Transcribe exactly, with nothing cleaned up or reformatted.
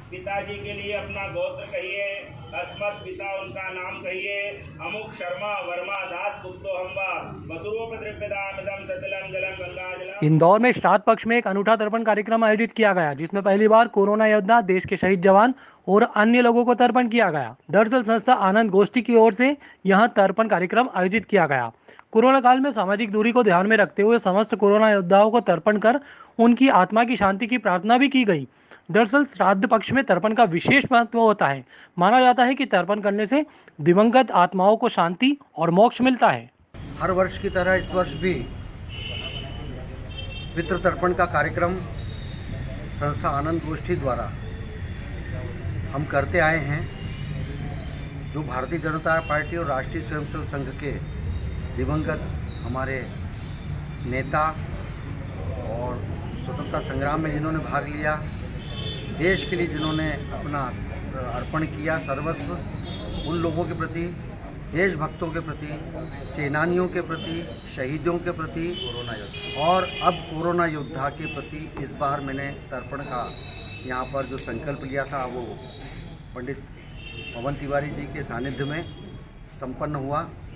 पिताजी के लिए अपना गोत्र कहिए, अस्मत् पिता उनका नाम कहिए, अमुक शर्मा वर्मा दास गुप्तो हम्बा वसुरोपद्रव्यदामिदं सतिलम जलम गंगा जलम। इंदौर में श्राद्ध पक्ष में एक अनूठा तर्पण कार्यक्रम आयोजित किया गया, जिसमें पहली बार कोरोना योद्धा, देश के शहीद जवान और अन्य लोगों को तर्पण किया गया। दरअसल संस्था आनंद गोष्ठी की ओर से यहां तर्पण कार्यक्रम आयोजित किया गया। कोरोना काल में सामाजिक दूरी को ध्यान में रखते हुए समस्त कोरोना योद्धाओं को तर्पण कर उनकी आत्मा की शांति की प्रार्थना भी की गई। दरअसल श्राद्ध पक्ष में तर्पण का विशेष महत्व होता है। माना जाता है कि तर्पण करने से दिवंगत आत्माओं को शांति और मोक्ष मिलता है। हर वर्ष की तरह इस वर्ष भी पितृ तर्पण का कार्यक्रम संस्था आनंद गोष्ठी द्वारा हम करते आए हैं, जो भारतीय जनता पार्टी और राष्ट्रीय स्वयंसेवक संघ के दिवंगत हमारे नेता और स्वतंत्रता संग्राम में जिन्होंने भाग लिया, देश के लिए जिन्होंने अपना अर्पण किया सर्वस्व, उन लोगों के प्रति, देशभक्तों के प्रति, सेनानियों के प्रति, शहीदों के प्रति और अब कोरोना योद्धा के प्रति इस बार मैंने तर्पण का यहाँ पर जो संकल्प लिया था वो पंडित पवन तिवारी जी के सानिध्य में संपन्न हुआ।